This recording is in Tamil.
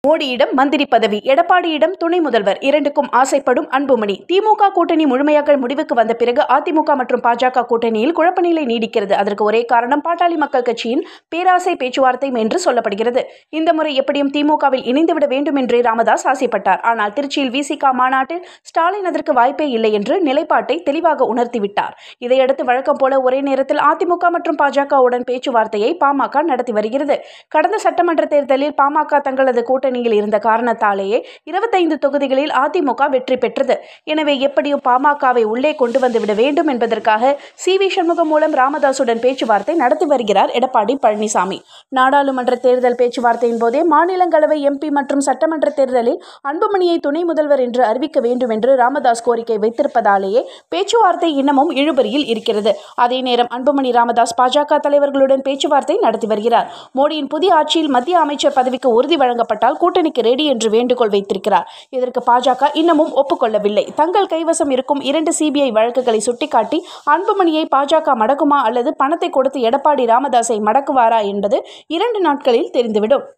மோடியிடம் மந்திரி பதவி, எடப்பாடியிடம் துணை முதல்வர், இரண்டுக்கும் ஆசைப்படும் அன்புமணி. திமுக கூட்டணி முழுமையாக முடிவுக்கு வந்த பிறகு அதிமுக மற்றும் பாஜக கூட்டணியில் குழப்ப நிலை நீடிக்கிறது. அதற்கு ஒரே காரணம் பாட்டாளி மக்கள் கட்சியின் பேராசை பேச்சுவார்த்தை என்று சொல்லப்படுகிறது. இந்த முறை எப்படியும் திமுகவில் இணைந்துவிட வேண்டும் என்றே ராமதாஸ் ஆசைப்பட்டார். ஆனால் திருச்சியில் விசிக மாநாட்டில் ஸ்டாலின் அதற்கு வாய்ப்பே இல்லை என்று நிலைப்பாட்டை தெளிவாக உணர்த்திவிட்டார். இதையடுத்து வழக்கம் போல ஒரே நேரத்தில் அதிமுக மற்றும் பாஜகவுடன் பேச்சுவார்த்தையை பாமக நடத்தி வருகிறது. கடந்த சட்டமன்ற தேர்தலில் பாமக தங்களது கூட்டணியில் இருந்த காரணத்தாலேயே 25 தொகுதிகளில் அதிமுக வெற்றி பெற்றது. எனவே எப்படியும் பாமகவை உள்ளே கொண்டு வந்துவிட வேண்டும் என்பதற்காக சி.வி. சண்முகம் மூலம் ராமதாசுடன் பேச்சுவார்த்தை நடத்தி வருகிறார் எடப்பாடி பழனிசாமி. நாடாளுமன்ற தேர்தல் பேச்சுவார்த்தையின் போதே மாநிலங்களவை எம்பி மற்றும் சட்டமன்ற தேர்தலில் அன்புமணியை துணை முதல்வர் என்று அறிவிக்க வேண்டும் என்று ராமதாஸ் கோரிக்கை வைத்திருப்பதாலேயே பேச்சுவார்த்தை இன்னமும் இழுபறியில் இருக்கிறது. அதே நேரம் அன்புமணி ராமதாஸ் பாஜக தலைவர்களுடன் பேச்சுவார்த்தை நடத்தி வருகிறார். மோடியின் புதிய ஆட்சியில் மத்திய அமைச்சர் பதவிக்கு உறுதி வழங்கப்பட்டால் கூட்டணிக்கு ரெடி என்று வேண்டுகோள் வைத்திருக்கிறார். இதற்கு பாஜக இன்னமும் ஒப்புக்கொள்ளவில்லை. தங்கள் கைவசம் இருக்கும் 2 சிபிஐ வழக்குகளை சுட்டிக்காட்டி அன்புமணியை பாஜக மடக்குமா அல்லது பணத்தை கொடுத்து எடப்பாடி ராமதாஸை மடக்குவாரா என்பது 2 நாட்களில் தெரிந்துவிடும்.